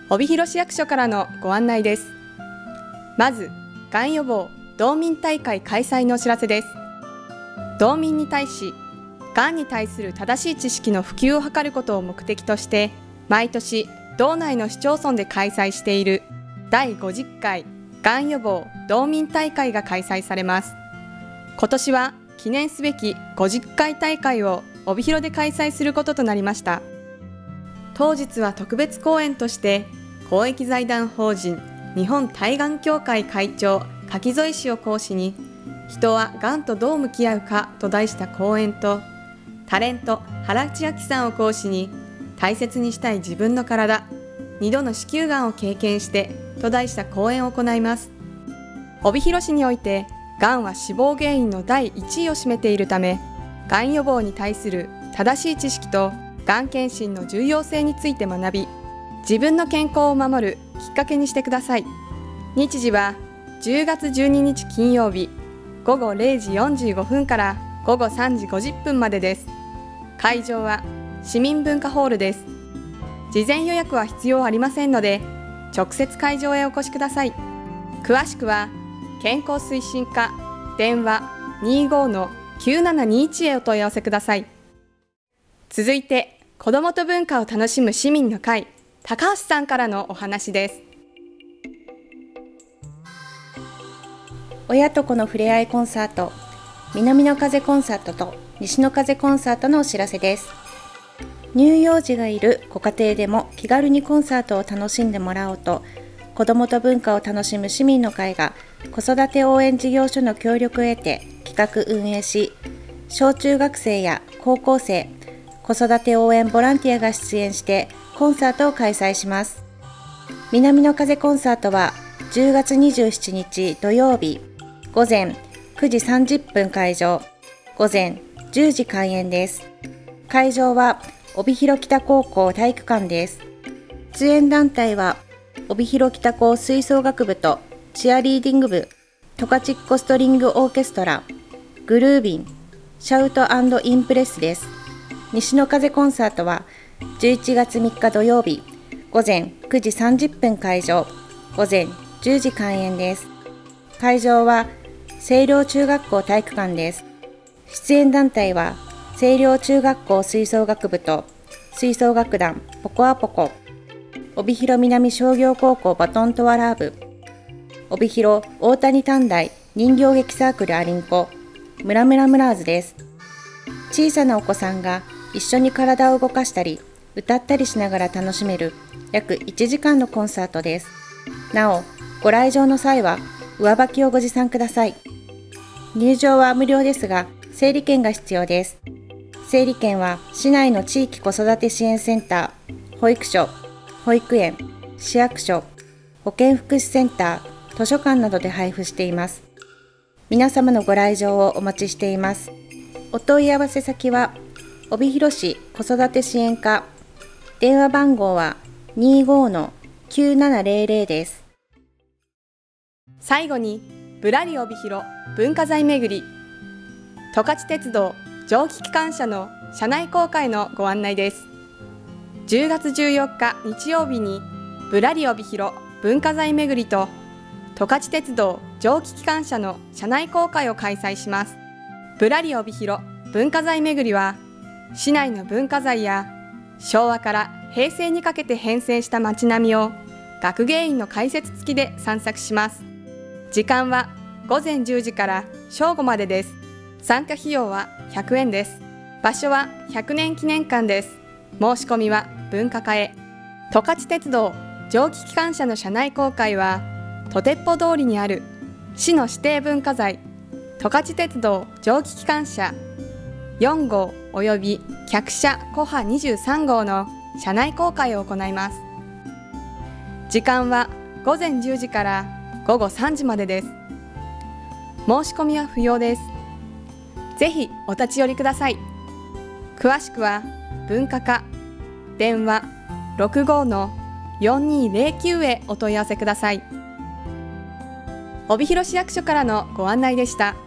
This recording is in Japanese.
帯広市役所からのご案内です。まず、がん予防道民大会開催のお知らせです。道民に対し、がんに対する正しい知識の普及を図ることを目的として、毎年、道内の市町村で開催している第50回がん予防道民大会が開催されます。今年は記念すべき50回大会を帯広で開催することとなりました。当日は特別講演として、公益財団法人日本対がん協会会長柿添氏を講師に、人はがんとどう向き合うかと題した講演と、タレント原千秋さんを講師に、大切にしたい自分の体、2度の子宮がんを経験してと題した講演を行います。帯広市において、がんは死亡原因の第1位を占めているため、がん予防に対する正しい知識とがん検診の重要性について学び、自分の健康を守るきっかけにしてください。日時は10月12日金曜日午後0時45分から午後3時50分までです。会場は市民文化ホールです。事前予約は必要ありませんので、直接会場へお越しください。詳しくは健康推進課電話 25-9721 へお問い合わせください。続いて、子どもと文化を楽しむ市民の会、高橋さんからのお話です。 親と子のふれあいコンサート、南の風コンサートと西の風コンサートのお知らせです。乳幼児がいるご家庭でも気軽にコンサートを楽しんでもらおうと、子どもと文化を楽しむ市民の会が子育て応援事業所の協力を得て企画運営し、小中学生や高校生、子育て応援ボランティアが出演してコンサートを開催します。南の風コンサートは10月27日土曜日午前9時30分会場、午前10時開演です。会場は帯広北高校体育館です。出演団体は帯広北高吹奏楽部とチアリーディング部、トカチッコストリングオーケストラ、グルービン、シャウト&インプレスです。西の風コンサートは11月3日土曜日午前9時30分会場、午前10時開演です。会場は清涼中学校体育館です。出演団体は清涼中学校吹奏楽部と吹奏楽団ポコアポコ、帯広南商業高校バトントワラー部、帯広大谷短大人形劇サークルアリンコ、ムラムラムラーズです。小さなお子さんが一緒に体を動かしたり歌ったりしながら楽しめる約1時間のコンサートです。なお、ご来場の際は上履きをご持参ください。入場は無料ですが、整理券が必要です。整理券は市内の地域子育て支援センター、保育所、保育園、市役所、保健福祉センター、図書館などで配布しています。皆様のご来場をお待ちしています。お問い合わせ先は帯広市子育て支援課、電話番号は 25-9700 です。 最後に、ぶらり帯広文化財めぐり、十勝鉄道蒸気機関車の車内公開のご案内です。10月14日日曜日に、ぶらり帯広文化財めぐりと十勝鉄道蒸気機関車の車内公開を開催します。ぶらり帯広文化財めぐりは、市内の文化財や昭和から平成にかけて変遷した街並みを学芸員の解説付きで散策します。時間は午前10時から正午までです。参加費用は100円です。場所は100年記念館です。申し込みは文化課へ。十勝鉄道蒸気機関車の車内公開は、とてっぽ通りにある市の指定文化財十勝鉄道蒸気機関車4号および客車コハ23号の車内公開を行います。時間は午前10時から午後3時までです。申し込みは不要です。ぜひお立ち寄りください。詳しくは文化課電話 65-4209 へお問い合わせください。帯広市役所からのご案内でした。